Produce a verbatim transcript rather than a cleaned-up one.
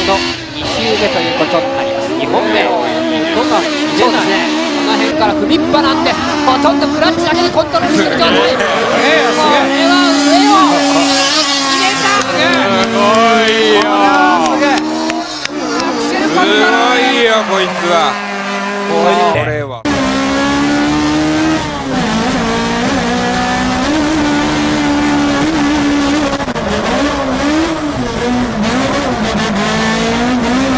のに周目ということになります。にほんめ、どんなそうですね、この辺から踏みっぱなんでほとんどクラッチだけでコントロールしてる状態。これは上を入れた。 すごいよ、 すげえ。アクセルコントロール。 すごいよこいつは。